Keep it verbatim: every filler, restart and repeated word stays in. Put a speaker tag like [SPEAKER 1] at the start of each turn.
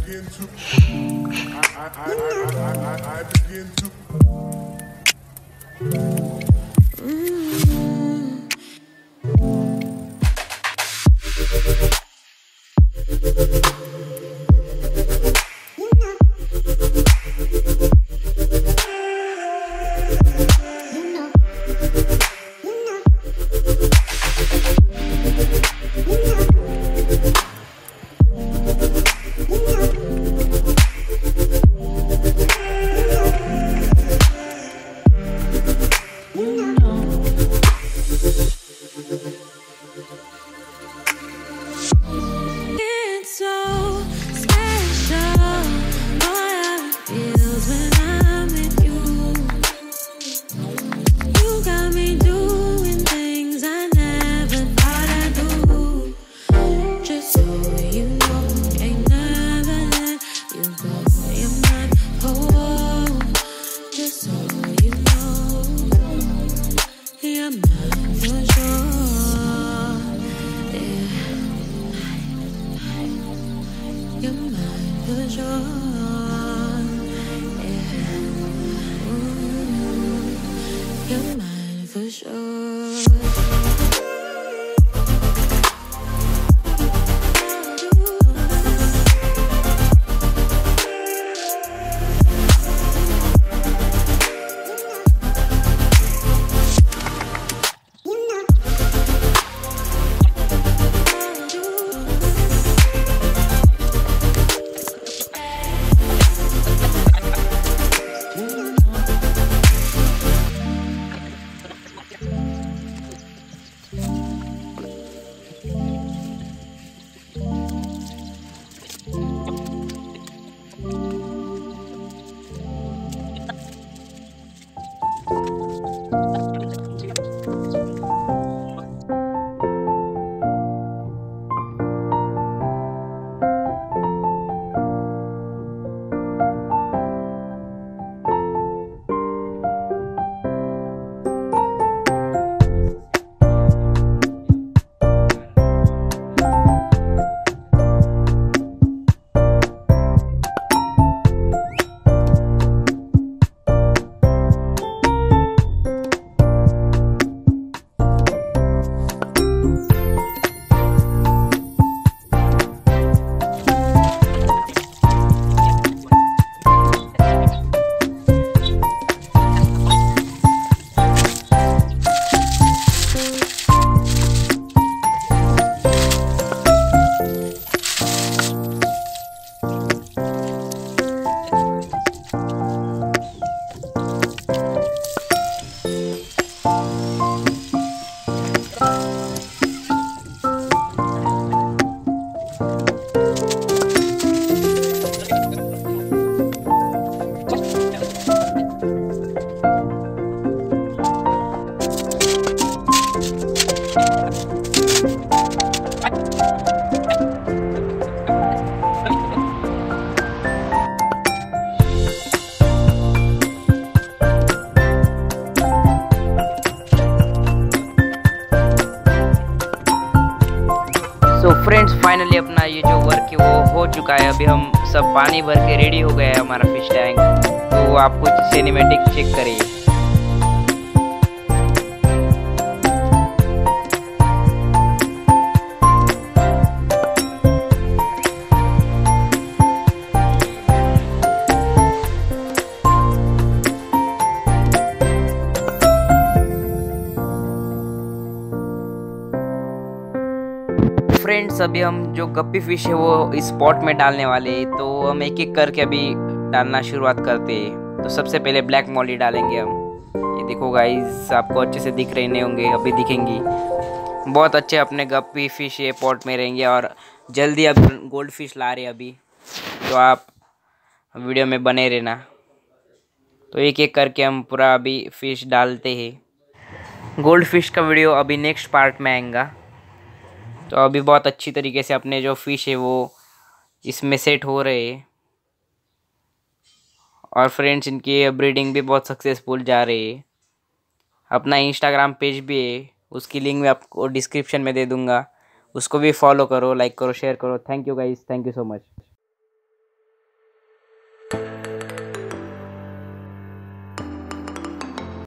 [SPEAKER 1] begin to, I, I, I, I, I, I begin to.
[SPEAKER 2] तो friends finally अपना ये जो वर्क है वो हो चुका है। अभी हम सब पानी भर के रेडी हो गया है हमारा फिश टैंक। तो आप कुछ सिनेमेटिक चेक करिए। फ्रेंड्स अभी हम जो गप्पी फिश है वो इस पॉट में डालने वाले हैं। तो हम एक एक करके अभी डालना शुरुआत करते हैं। तो सबसे पहले ब्लैक मॉली डालेंगे हम। ये देखो गाइस, आपको अच्छे से दिख रहे नहीं होंगे, अभी दिखेंगी। बहुत अच्छे अपने गप्पी फिश ये पॉट में रहेंगे और जल्दी अब गोल्ड फिश ला रहे हैं अभी। तो आप वीडियो में बने रहना। तो एक एक करके हम पूरा अभी फिश डालते हैं। गोल्ड फिश का वीडियो अभी नेक्स्ट पार्ट में आएगा। तो अभी बहुत अच्छी तरीके से अपने जो फिश है वो इसमें सेट हो रहे हैं। और फ्रेंड्स इनकी ब्रीडिंग भी बहुत सक्सेसफुल जा रही है। अपना इंस्टाग्राम पेज भी है, उसकी लिंक मैं आपको डिस्क्रिप्शन में दे दूँगा। उसको भी फॉलो करो, लाइक करो, शेयर करो। Thank you guys, thank you so much.